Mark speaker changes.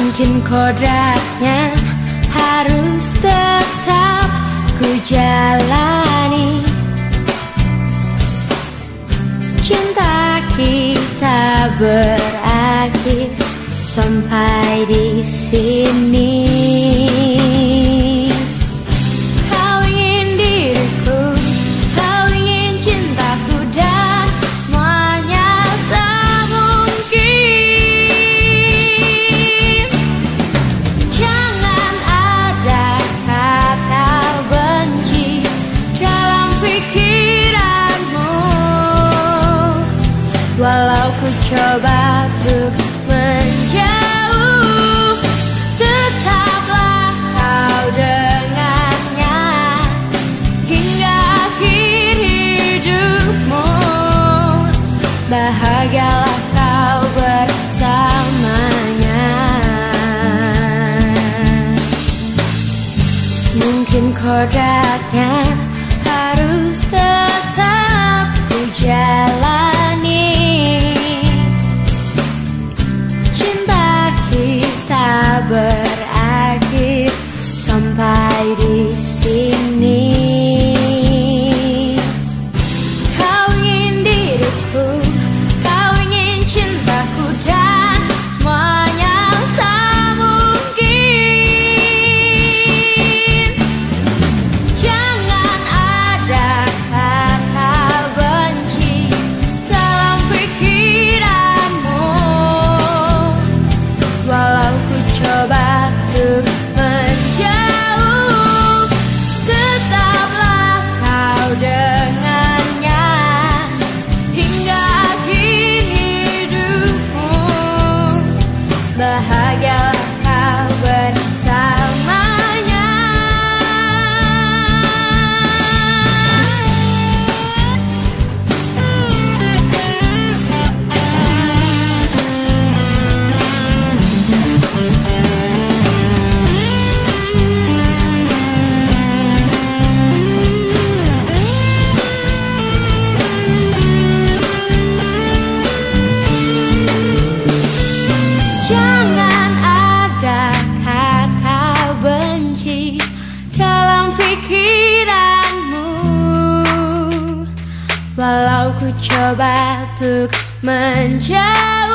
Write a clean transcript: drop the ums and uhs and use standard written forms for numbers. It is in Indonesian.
Speaker 1: Mungkin kodratnya harus tetap ku jalani. Cinta kita berakhir sampai di sini. Kau ingin diriku, kau ingin cintaku, dan semuanya tak mungkin. Jangan ada kata benci dalam pikiranmu, walau ku coba untuk menjauh, tetaplah kau dengannya hingga akhir hidupmu. Bahagialah kau bersamanya. Mungkin kodratnya harus tetap ku jalani. Berakhir sampai di sini. Kau ingin diriku, kau ingin cintaku, dan semuanya tak mungkin. Jangan ada kata benci dalam pikiranmu, walau coba untuk menjauh, tetaplah kau dengannya hingga akhir hidupmu. Bahagialah kau bersamanya. Jangan ada kata benci dalam pikiranmu, walau ku coba untuk menjauh,